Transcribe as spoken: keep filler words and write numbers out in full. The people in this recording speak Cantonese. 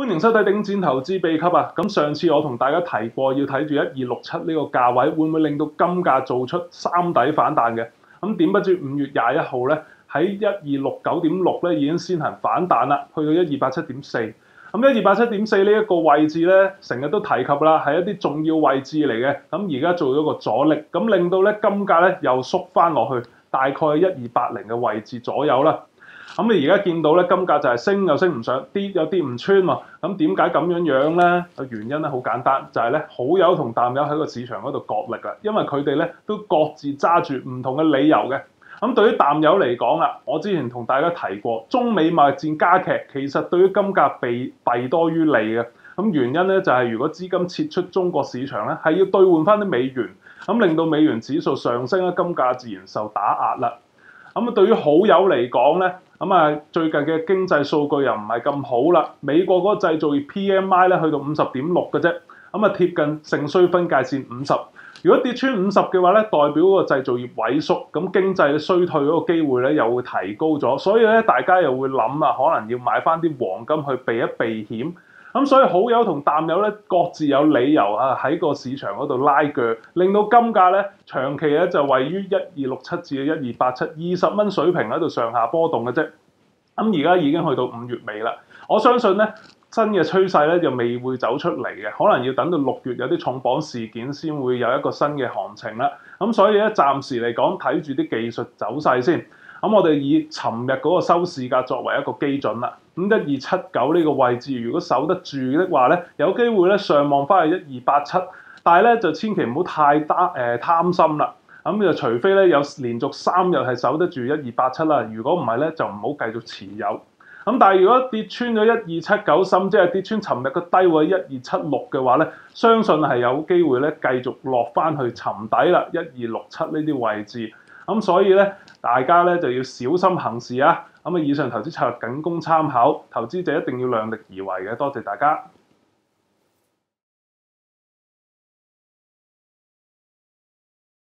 歡迎收睇頂尖投資秘笈啊！咁上次我同大家提過，要睇住一二六七呢個價位，會唔會令到金價做出三底反彈嘅？咁點不知五月廿一號咧，喺一二六九點六咧已經先行反彈啦，去到一二八七點四。咁一二八七點四呢一個位置咧，成日都提及啦，係一啲重要位置嚟嘅。咁而家做咗個阻力，咁令到咧金價咧又縮翻落去，大概係一二八零嘅位置左右啦。咁你而家見到咧，金價就係升又升唔上，跌又跌唔穿喎。咁點解咁樣樣咧？個原因咧好簡單，就係咧好友同淡友喺個市場嗰度角力啦。因為佢哋咧都各自揸住唔同嘅理由嘅。咁對於淡友嚟講啦，我之前同大家提過，中美貿易戰加劇，其實對於金價弊弊多於利嘅。咁原因咧就係如果資金撤出中國市場咧，係要兌換翻啲美元，咁令到美元指數上升咧，金價自然受打壓啦。咁啊，對於好友嚟講咧，咁啊最近嘅經濟數據又唔係咁好啦。美國嗰個製造業 P M I 咧去到五十點六嘅啫，咁啊貼近盛衰分界線五十。如果跌穿五十嘅話咧，代表嗰個製造業萎縮，咁經濟衰退嗰個機會咧又會提高咗。所以咧，大家又會諗啊，可能要買翻啲黃金去避一避險。咁所以好友同淡友咧各自有理由啊喺個市場嗰度拉鋸，令到金價咧長期咧就位於一二六七至一二八七二十蚊水平喺度上下波動嘅啫。咁而家已經去到五月尾啦，我相信咧新嘅趨勢咧就未會走出嚟嘅，可能要等到六月有啲重磅事件先會有一個新嘅行情啦。咁所以咧暫時嚟講睇住啲技術走勢先。咁我哋以尋日嗰個收市價作為一個基準啦。咁一二七九呢個位置，如果守得住的話咧，有機會咧上望翻去一二八七，但係咧就千祈唔好太擔誒、呃、貪心啦。咁就除非咧有連續三日係守得住一二八七啦，如果唔係咧就唔好繼續持有。咁但係如果跌穿咗一二七九，甚至係跌穿尋日個低位一二七六嘅話咧，相信係有機會咧繼續落翻去沉底啦，一二六七呢啲位置。咁所以咧，大家咧就要小心行事啊！咁啊，以上投資策略僅供參考，投資者一定要量力而為嘅。多謝大家。